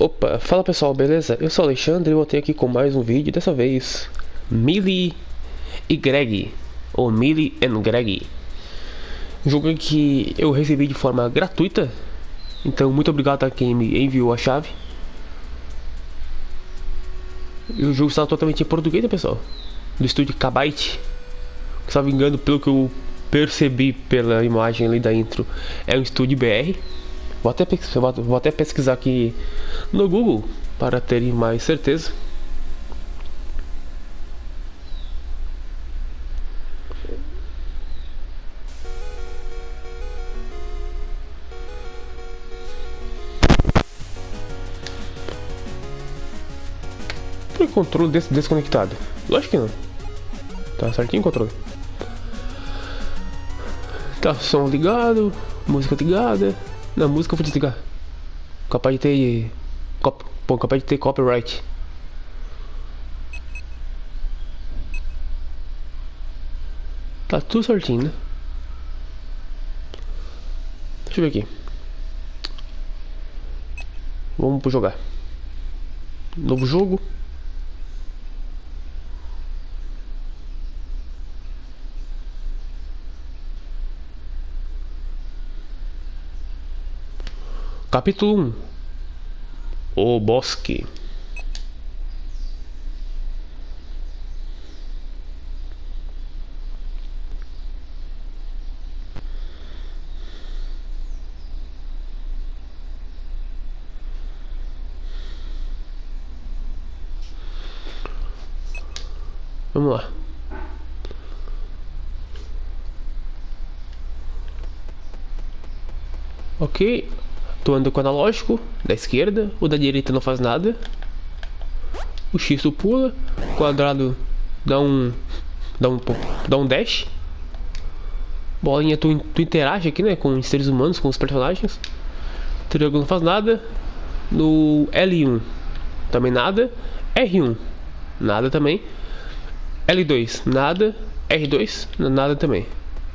Opa, fala pessoal, beleza? Eu sou o Alexandre e eu voltei aqui com mais um vídeo, dessa vez Millie e Greg, ou Millie and Greg. Um jogo que eu recebi de forma gratuita, então muito obrigado a quem me enviou a chave. E o jogo está totalmente em português, né, pessoal? Do estúdio Kbyte. Se não me engano, pelo que eu percebi pela imagem ali da intro, é um estúdio BR. Vou até pesquisar aqui no Google para ter mais certeza. Por que o controle desconectado? Lógico que não. Tá certinho o controle. Tá, som ligado, música ligada. Na música eu vou desligar. Capaz de ter. Capaz de ter copyright. Tá tudo certinho, né? Deixa eu ver aqui. Vamos pro jogar. Novo jogo. Capítulo 1. O Bosque. Vamos lá. Ok. Tu anda com o analógico da esquerda, o da direita não faz nada. O X tu pula, o quadrado dá um dash. Bolinha tu interage aqui, né, com os seres humanos, com os personagens. Triângulo não faz nada. No L1 também nada. R1 nada também. L2 nada. R2 nada também.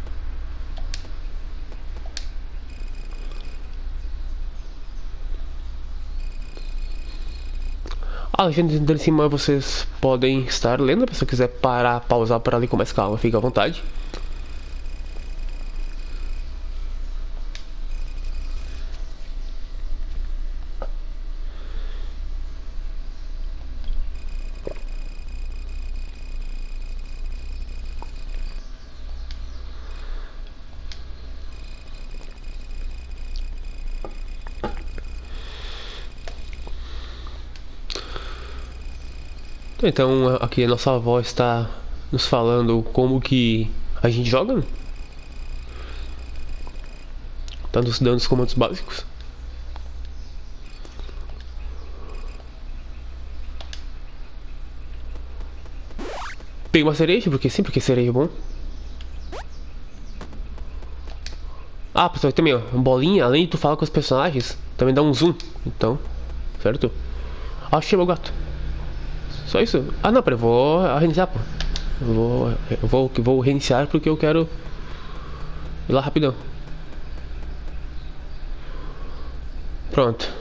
A legenda de cima vocês podem estar lendo, se você quiser parar, pausar para ler com mais calma, fica à vontade. Então aqui a nossa avó está nos falando como que a gente joga. Tá nos dando os comandos básicos. Peguei uma cereja, porque sim, porque cereja é bom. Ah, pessoal, também ó, bolinha, além de tu falar com os personagens, também dá um zoom. Então, certo? Achei meu gato. Só isso? Ah não, peraí, vou reiniciar, pô. Vou reiniciar porque eu quero ir lá rapidão. Pronto.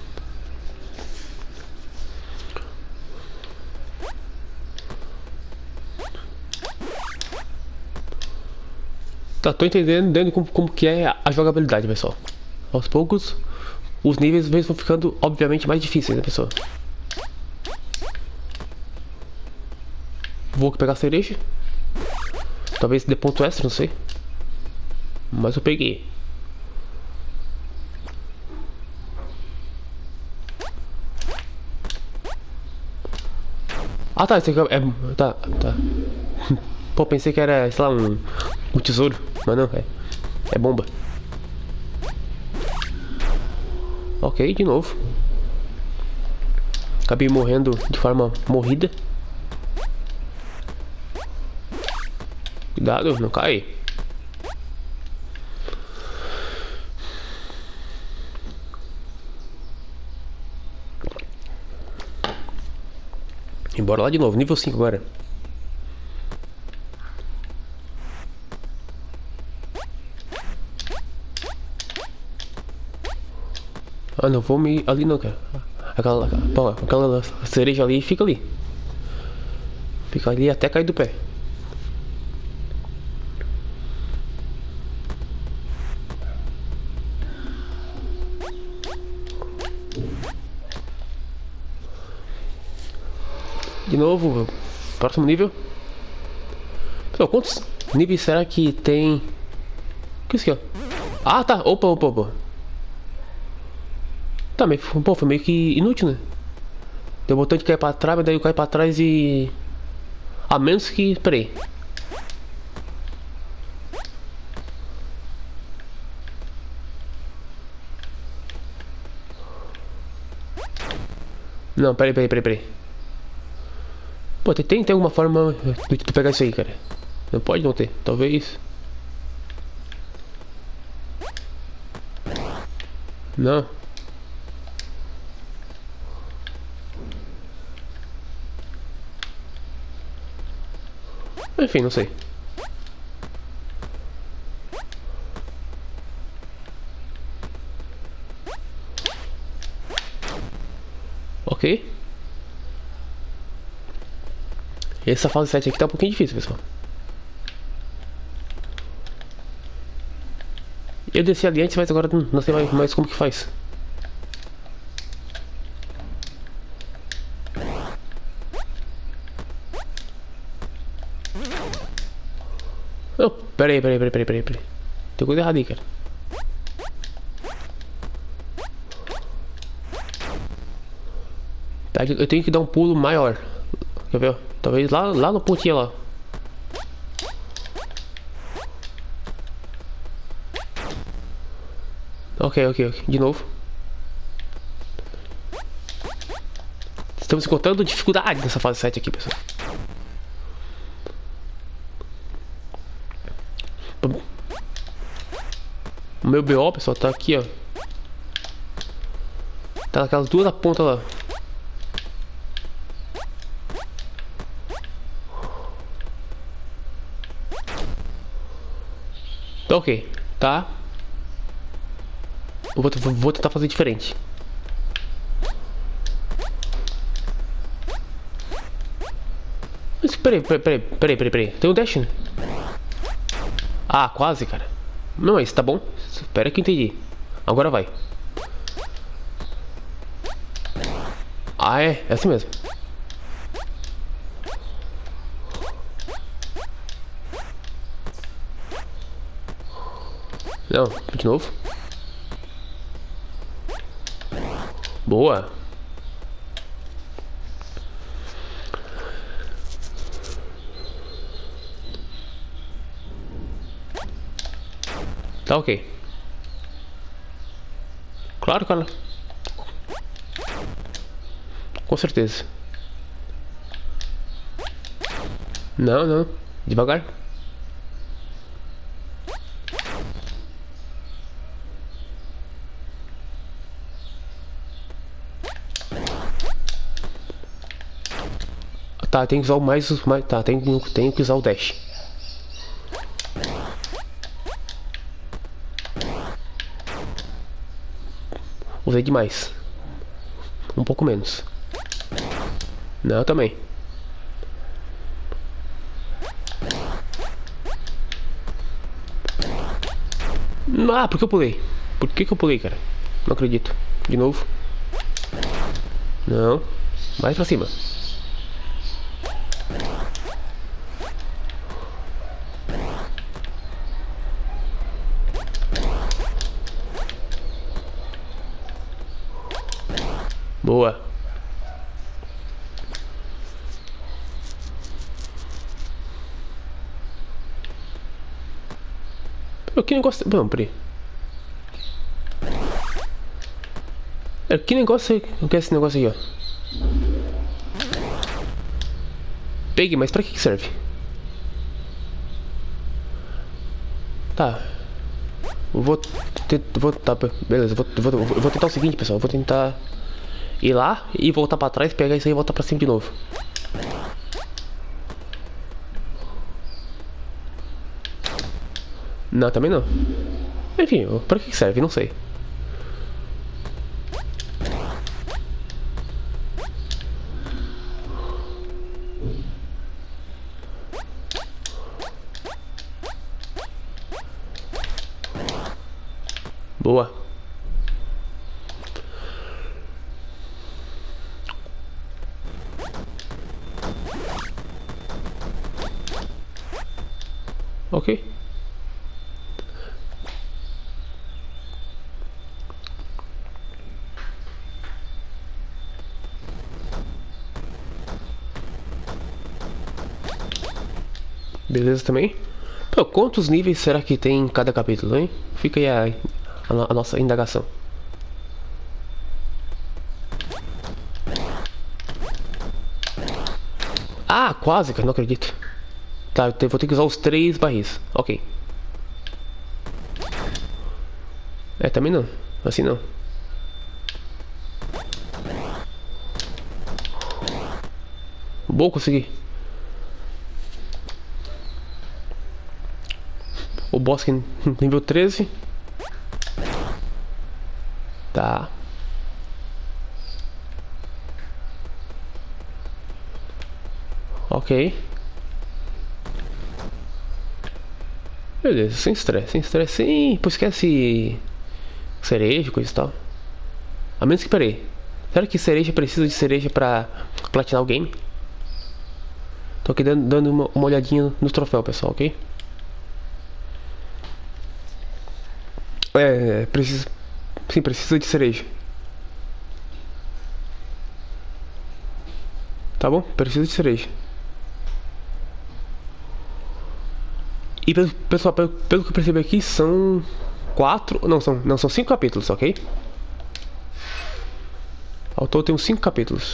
Tá, tô entendendo como que é a jogabilidade, pessoal. Aos poucos, os níveis vão ficando, obviamente, mais difíceis, né, pessoal? Vou pegar a cereja. Talvez dê ponto extra, não sei. Mas eu peguei. Ah tá, esse aqui é... Tá. Pô, pensei que era, sei lá, um tesouro. Mas não, é bomba. Ok, de novo. Acabei morrendo de forma morrida. Cuidado, não cai. E bora lá de novo, nível 5 agora. Ah, não vou me... ali não, cara. Aquela cereja ali fica ali. Fica ali até cair do pé. De novo, próximo nível. Pessoal, quantos níveis será que tem? O que é isso aqui, ó? Ah, tá. Opa. Tá, mas pô, foi meio que inútil, né? Deu o botão de cair pra trás, mas daí eu caio pra trás e... A menos que... Peraí. Não, peraí. Pô, tem alguma forma de tu pegar isso aí, cara? Não pode não ter, talvez. Não. Enfim, não sei. Ok. Essa fase 7 aqui tá um pouquinho difícil, pessoal. Eu desci ali antes, mas agora não sei mais como que faz. Não, peraí. Tem coisa errada aí, cara. Eu tenho que dar um pulo maior. Quer ver? Talvez lá no pontinho lá. Ok. De novo. Estamos encontrando dificuldade nessa fase 7 aqui, pessoal. O meu BO, pessoal, tá aqui, ó. Tá naquelas duas pontas lá. Tá ok, tá. Eu vou tentar fazer diferente. Mas peraí. Tem um dash, né? Ah, quase, cara. Não, mas tá bom. Espera que eu entendi. Agora vai. Ah, é assim mesmo. Não, de novo. Boa. Tá ok. Claro, cara. Com certeza. Não. Devagar. Tá, tem que usar o mais. Tá, tem que usar o dash. Usei demais. Um pouco menos. Não, também. Ah, por que eu pulei? Por que eu pulei, cara? Não acredito. De novo. Não. Mais pra cima. Boa. Que negócio... Não, peraí. Que negócio... O que é esse negócio aqui, ó? Peguei, mas pra que serve? Tá. Tá, beleza, eu vou tentar o seguinte, pessoal. Eu vou tentar ir lá e voltar pra trás, pegar isso aí e voltar pra cima de novo. Não, também não. Enfim, pra que serve? Não sei. Boa. Ok. Beleza também. Pô, quantos níveis será que tem em cada capítulo, hein? Fica aí a nossa indagação. Ah, quase, cara, não acredito. Tá, vou ter que usar os 3 barris. Ok. É, também não. Assim não. Boa, consegui. O boss aqui, nível 13. Tá. Ok. Beleza, sem estresse, sem estresse, sim. Pô, esquece cereja, coisa e tal. A menos que, peraí. Será que cereja precisa de cereja pra platinar o game? Tô aqui dando uma olhadinha no troféu, pessoal, ok? Precisa. Sim, precisa de cereja. Tá bom? Precisa de cereja. E pessoal, pelo que eu percebi aqui, são 4. Não, são 5 capítulos, ok? Ao todo tem uns 5 capítulos.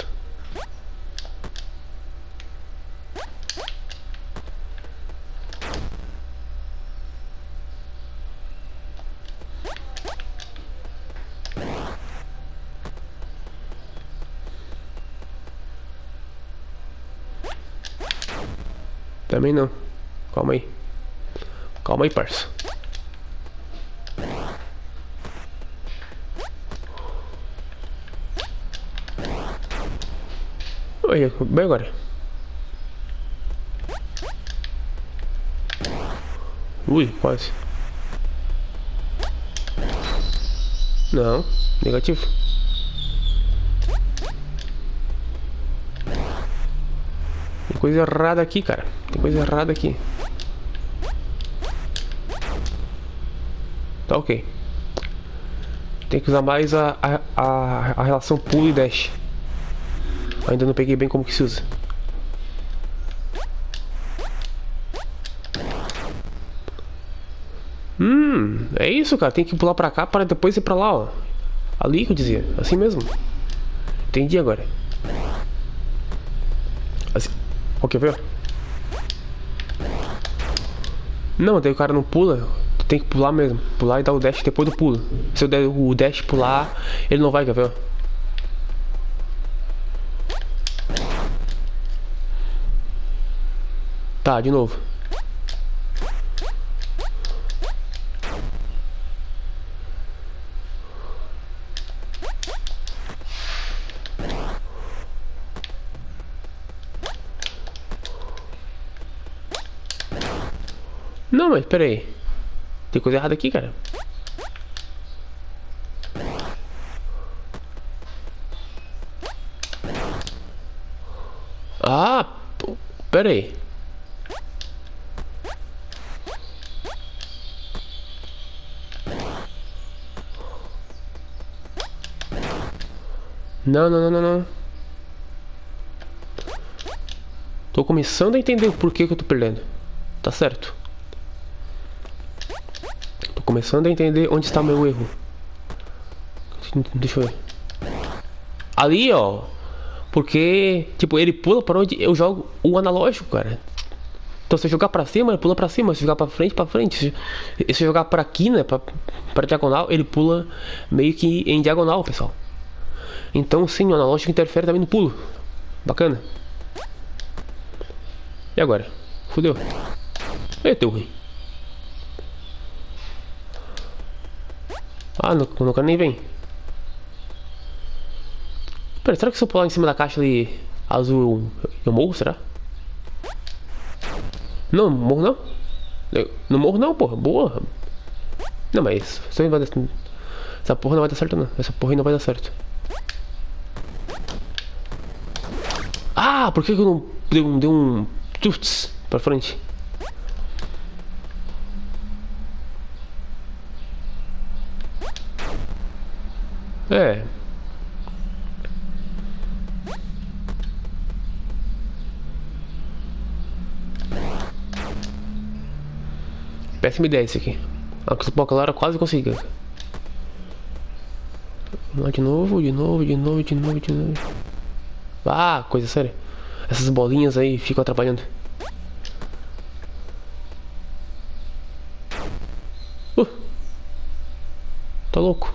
Também não. Calma aí. Calma aí, parça. Oi, bem agora. Ui, quase. Não, negativo. Tem coisa errada aqui, cara. Tem coisa errada aqui. Tá ok. Tem que usar mais a relação pulo e dash. Ainda não peguei bem como que se usa. É isso, cara. Tem que pular pra cá para depois ir pra lá, ó. Ali que eu dizia. Assim mesmo. Entendi agora. Assim. Ó, quer ver? Não, daí o cara não pula. Tu tem que pular mesmo. Pular e dar o dash depois do pulo. Se eu der o dash pular, ele não vai, quer ver? Tá, de novo. Não, mas pera aí. Tem coisa errada aqui, cara. Ah, pera aí. Não. Tô começando a entender o porquê que eu tô perdendo. Tá certo. Tô começando a entender onde está meu erro. Deixa eu ver. Ali, ó. Porque, tipo, ele pula para onde eu jogo o analógico, cara. Então se eu jogar pra cima, ele pula pra cima. Se eu jogar pra frente. Se eu jogar pra quina, pra diagonal, ele pula meio que em diagonal, pessoal. Então sim, o analógico interfere também no pulo. Bacana. E agora? Fudeu. Deu ruim. Ah, não quero nem ver. Pera, será que se eu pular em cima da caixa ali azul, eu morro, será? Não, morro não. Não morro não, porra. Boa. Não, mas... Essa porra não vai dar certo, não. Essa porra aí não vai dar certo. Ah, por que que eu não dei um tuts pra frente? É. Péssima ideia esse aqui. A Clara quase conseguiu. Vamos lá de novo, de novo, de novo, de novo, de novo. Ah, coisa séria. Essas bolinhas aí ficam atrapalhando. Tá louco.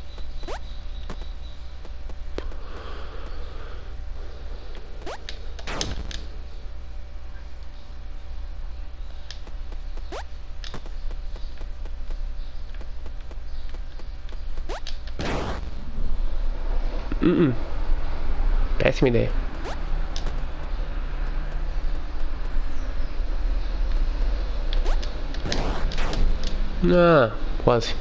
Péssima ideia. Ah, quase.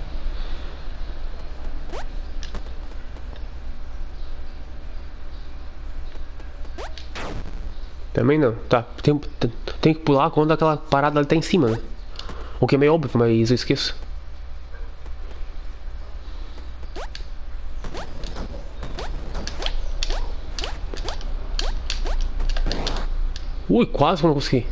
Também não. Tá, tem que pular quando aquela parada ali tá em cima, né? O que é meio óbvio, mas eu esqueço. Ui, quase que eu não consegui.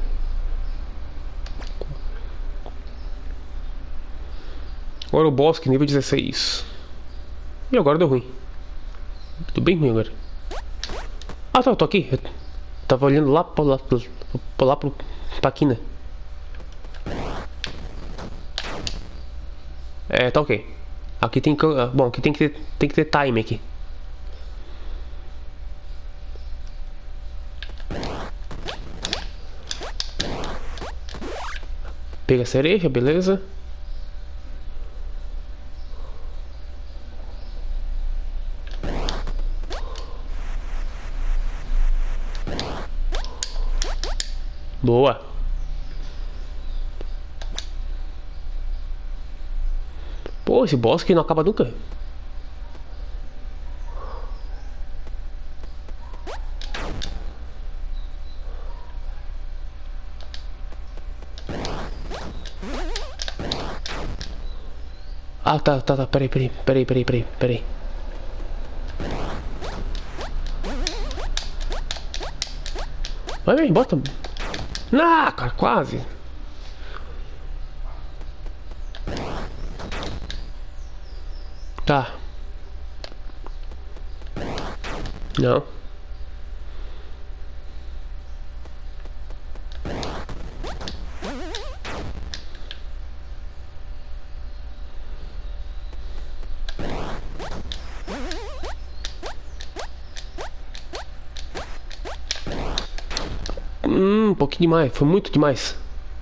Agora o bosque, nível 16. E agora deu ruim. Deu bem ruim agora. Ah, tá, eu tô aqui. Eu tava olhando lá pra quina. É, tá ok. Aqui tem que... Bom, aqui tem que ter time aqui. Pega a cereja, beleza. Boa. Pô, esse boss que não acaba nunca. Ah, tá, peraí. Vai, bota. Ah, cara, quase. Tá. Não. Um pouquinho demais, foi muito demais.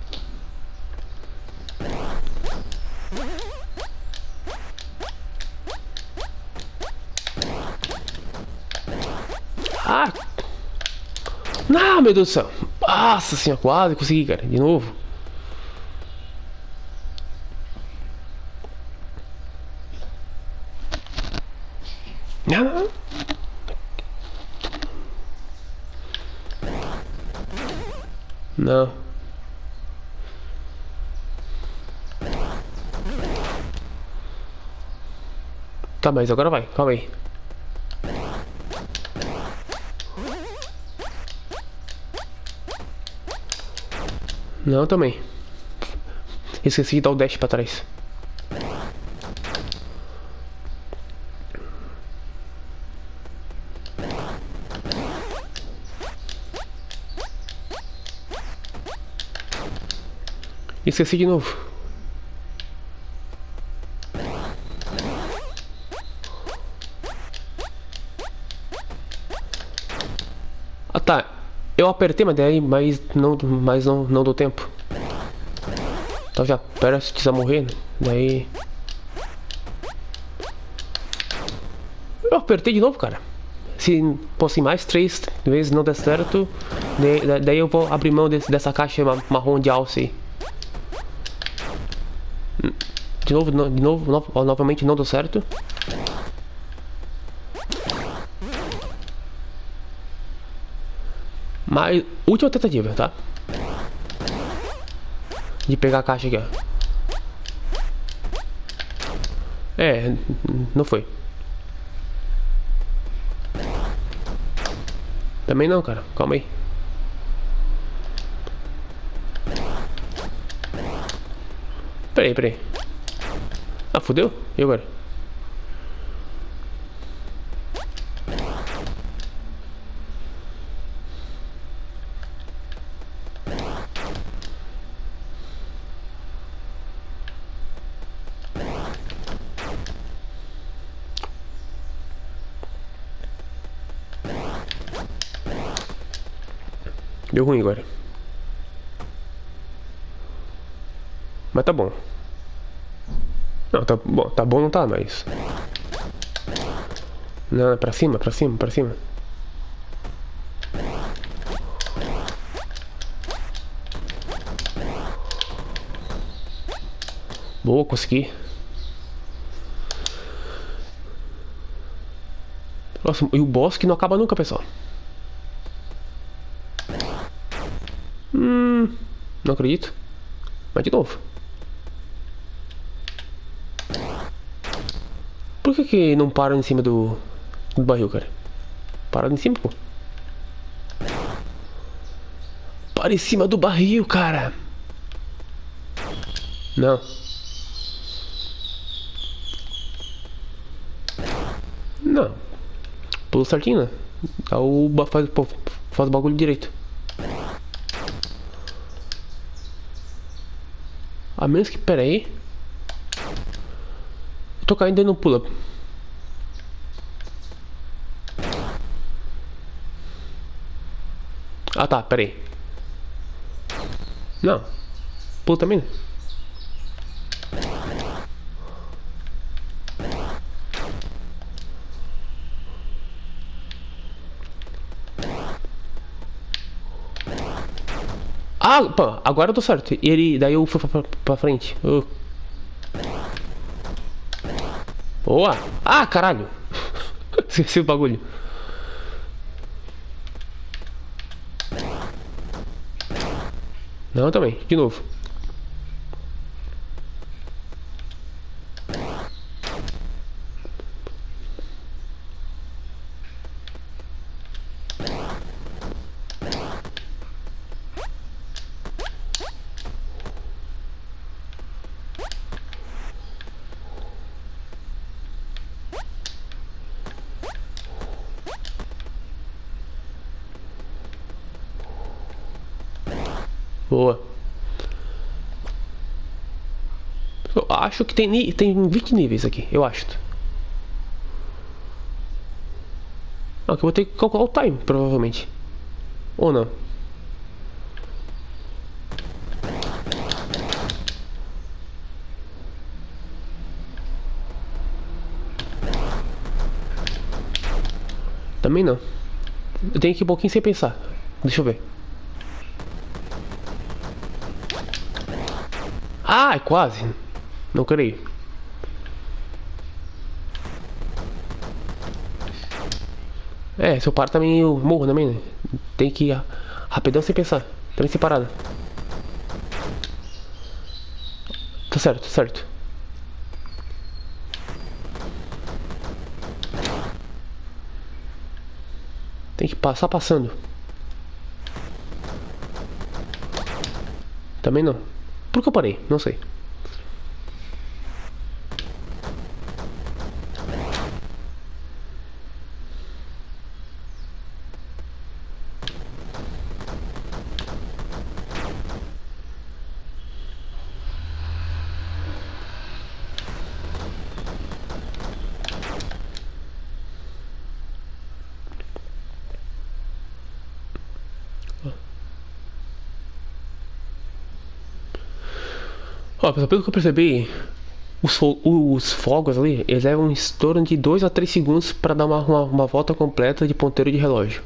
Ah! Ah, meu Deus do céu! Nossa senhora, quase consegui, cara, de novo. Não. Não. Tá, mas agora vai, calma aí. Não, também. Esqueci de dar o dash pra trás. Esqueci de novo. Ah tá, eu apertei, mas não deu tempo. Então já parece que precisa morrer, né? Daí... Eu apertei de novo, cara. Se fosse mais 3 vezes não der certo, daí eu vou abrir mão dessa caixa marrom de alce aí. De novo, novamente não deu certo. Mas, última tentativa, tá? De pegar a caixa aqui, ó. É, não foi. Também não, cara. Calma aí. Peraí. Ah, fodeu? E agora? Deu ruim agora. Mas tá bom. Não, tá bom não tá, mas... Não, é pra cima. Boa, consegui. Nossa, e o boss que não acaba nunca, pessoal. Não acredito. Mas de novo. Por que não para em cima do barril, cara? Para em cima, pô. Para em cima do barril, cara. Não. Não. Pulou certinho, né? Faz o bagulho direito. A menos que, pera aí. Eu tô caindo e não pula. Ah tá, pera aí. Não. Pula também. Ah, pô, agora eu tô certo. E ele, daí eu fui pra frente. Boa! Ah, caralho! Esqueci o bagulho. Não, também. De novo. Boa. Eu acho que tem 20 níveis aqui, eu acho. Ah, que eu vou ter que calcular o time, provavelmente. Ou não. Também não. Eu tenho que ir um pouquinho sem pensar. Deixa eu ver. Ah, é quase. Não creio. É, se eu paro também eu morro também, né? Tem que ir rapidão sem pensar. Também sem parada. Tá certo, tá certo. Tem que passar passando. Também não. Por que eu parei? Não sei. Ó, pelo que eu percebi, os fogos ali, eles levam em torno de 2 a 3 segundos para dar uma volta completa de ponteiro de relógio.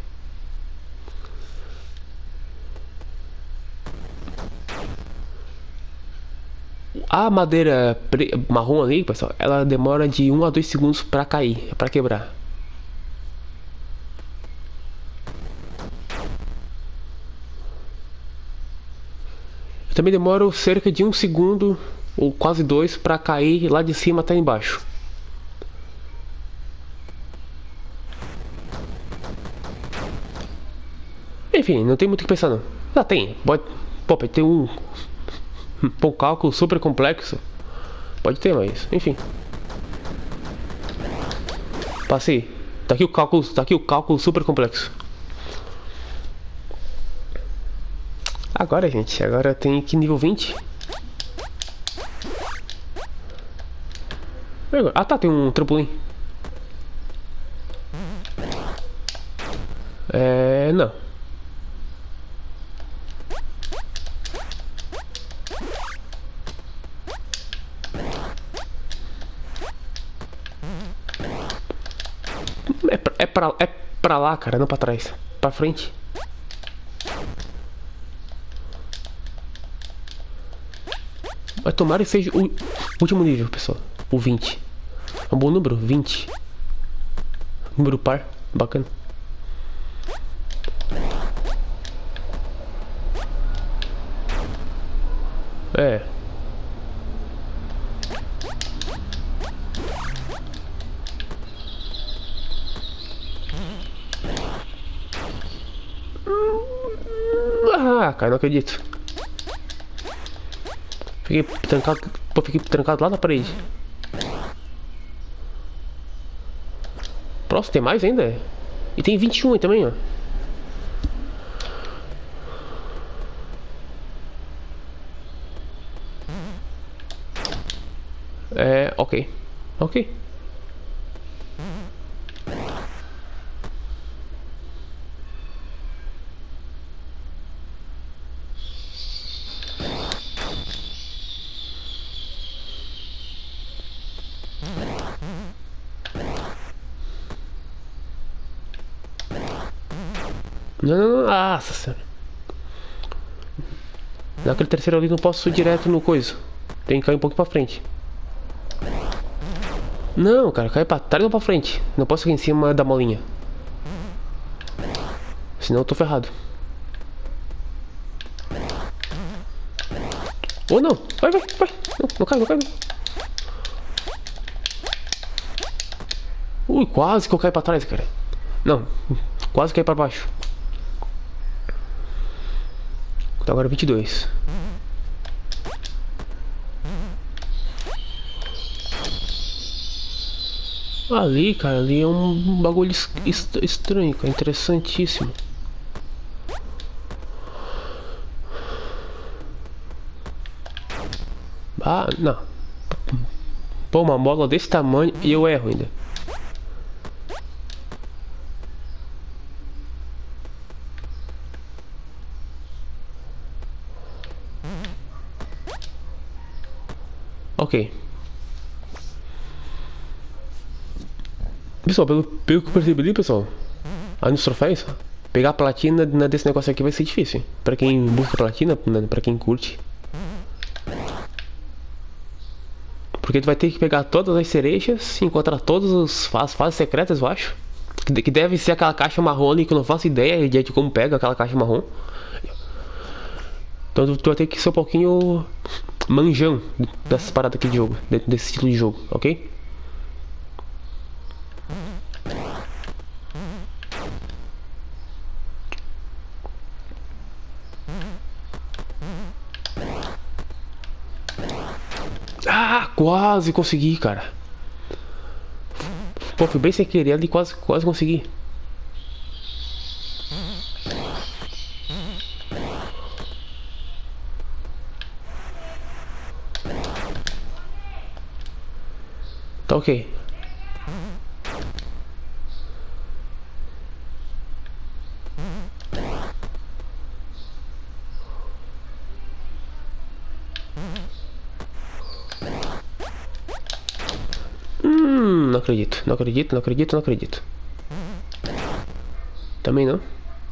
A madeira marrom ali, pessoal, ela demora de 1 a 2 segundos pra cair, pra quebrar. Eu também demoro cerca de 1 segundo, ou quase 2, pra cair lá de cima até embaixo. Enfim, não tem muito o que pensar não. Ah, tem. Pode ter um cálculo super complexo. Pode ter, mas enfim. Passei. Tá aqui o cálculo super complexo. Agora, gente, agora tem que nível 20. Ah, tá, tem um trampolim. Não. É pra lá, cara, não pra trás. Pra frente. Mas tomara que seja o último nível, pessoal. O 20. É um bom número, 20. Número par, bacana. É. Ah, cara, não acredito. Fiquei trancado lá na parede. Próximo, tem mais ainda? E tem 21 aí também, ó. Ok. Ok. Não, não, não. Nossa senhora. Naquele terceiro ali não posso ir direto no coisa. Tem que cair um pouco pra frente. Não, cara, cai pra trás ou pra frente. Não posso ir em cima da molinha. Senão eu tô ferrado. Ou não. Vai. Não, não cai, não cai. Ui, quase que eu caí pra trás, cara. Não, quase caí pra baixo. Então agora 22. Ali, cara, ali é um bagulho estranho, cara, interessantíssimo. Ah, não. Pô, uma mola desse tamanho e eu erro ainda. Ok. Pessoal, pelo que eu percebi ali, pessoal, aí nos troféus, pegar a platina desse negócio aqui vai ser difícil, hein? Pra quem busca platina, pra quem curte. Porque tu vai ter que pegar todas as cerejas, encontrar todas as fases secretas, eu acho. Que deve ser aquela caixa marrom ali, que eu não faço ideia de como pega aquela caixa marrom. Então tu vai ter que ser um pouquinho manjão dessas paradas aqui de jogo, desse estilo de jogo, ok? Ah, quase consegui, cara. Pô, fui bem sem querer ali, quase consegui. Tá ok. Não acredito, não acredito, não acredito, não acredito. Também não.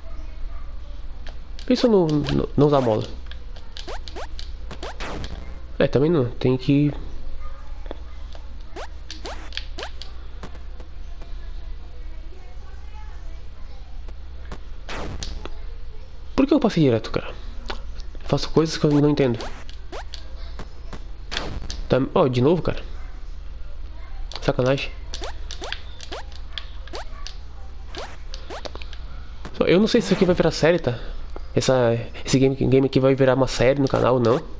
Isso não usar mola. É, também não. Tem que... Por que eu passei direto, cara? Faço coisas que eu não entendo. Tá... Ó, de novo, cara. Sacanagem. Eu não sei se isso aqui vai virar série, tá? Esse game aqui vai virar uma série no canal ou não.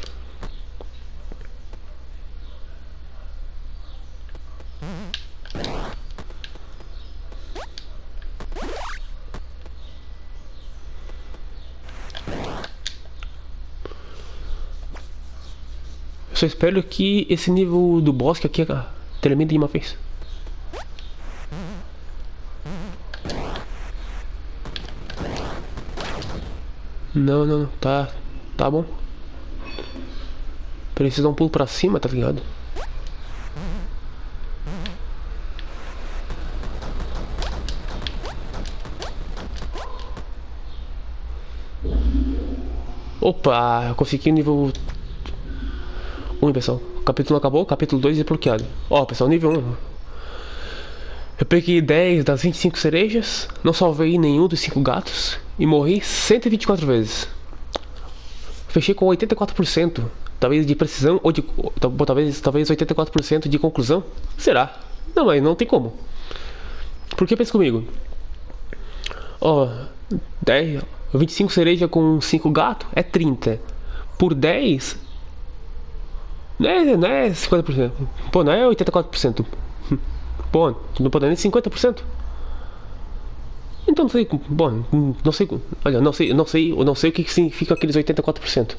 Eu só espero que esse nível do boss que aqui termine de uma vez. Não, não, tá bom. Precisa dar um pulo pra cima, tá ligado? Opa, eu consegui o nível 1, pessoal. O capítulo 1 acabou, o capítulo 2 é desbloqueado. Ó, pessoal, nível 1. Eu peguei 10 das 25 cerejas, não salvei nenhum dos 5 gatos e morri 124 vezes. Fechei com 84%, talvez de precisão ou de... talvez 84% de conclusão. Será? Não, mas não tem como. Porque pensa comigo. Ó, 25 cereja com 5 gatos é 30. Por 10... Não é 50%. Pô, não é 84%. Pô, não pode nem 50%. Então não sei, bom, não sei, olha, não sei o que significa aqueles 84%.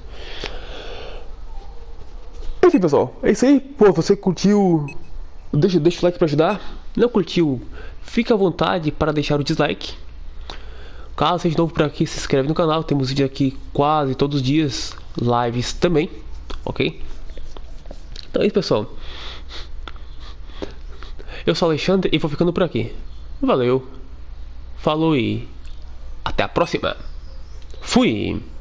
Enfim, pessoal, é isso aí. Pô, você curtiu, deixa o like pra ajudar. Não curtiu, fica à vontade para deixar o dislike. Caso seja novo por aqui, se inscreve no canal. Temos vídeo aqui quase todos os dias, lives também, ok? Então é isso, pessoal. Eu sou o Alexandre e vou ficando por aqui. Valeu, falou e até a próxima. Fui!